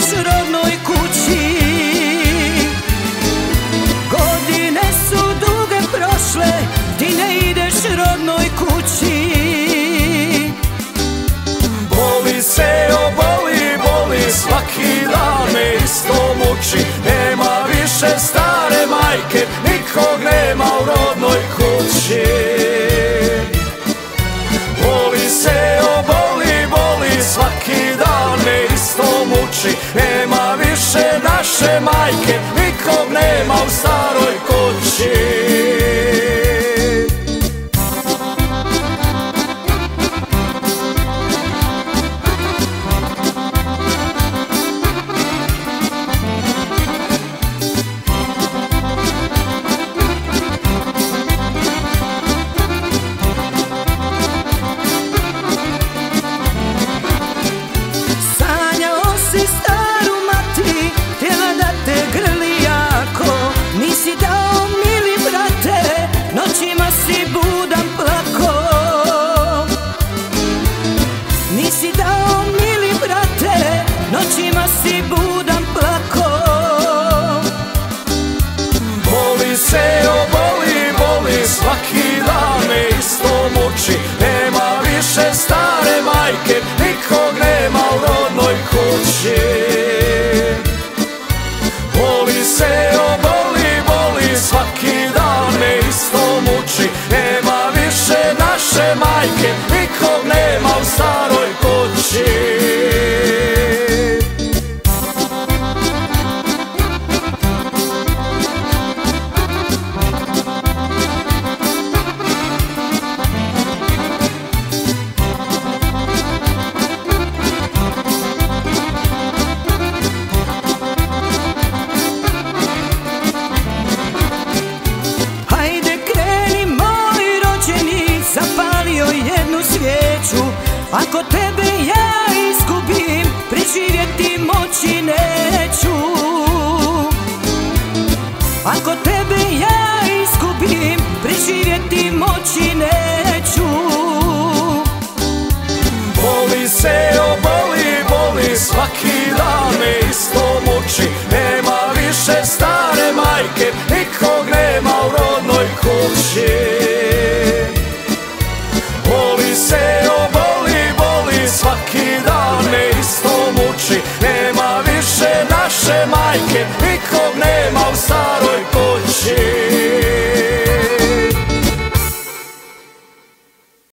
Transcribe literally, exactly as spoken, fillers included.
ideš rodnoj kući. Godine su duge prošle, ti ne ideš rodnoj kući. Boli se, o boli, boli, svaki dan me isto muči. Nema više stare majke, nikog nema u rodnoj kući. Boli se, o boli, boli, svaki dan me isto muči. Nema više naše majke, nikog nema u staroj kući. Nisi dao mili brate, noćima si budan plako. Boli se, o boli, boli, svaki dan me isto muči. Nema više stare majke, nikog nema u rodnoj kući. Boli se, o boli, boli, svaki dan me isto muči. Nema više naše majke, nikog nema u staroj kući. Ako tebe ja izgubim, preživjeti moći neću. Ako tebe ja izgubim, preživjeti moći neću. Boli se, o boli, boli, svaki dan me isto muči. Nema više stare majke, nikog nema u rodnoj kući. Boli se, o boli, boli, svaki dan me isto muči. Nema više naše majke, nikog nema u staroj kući.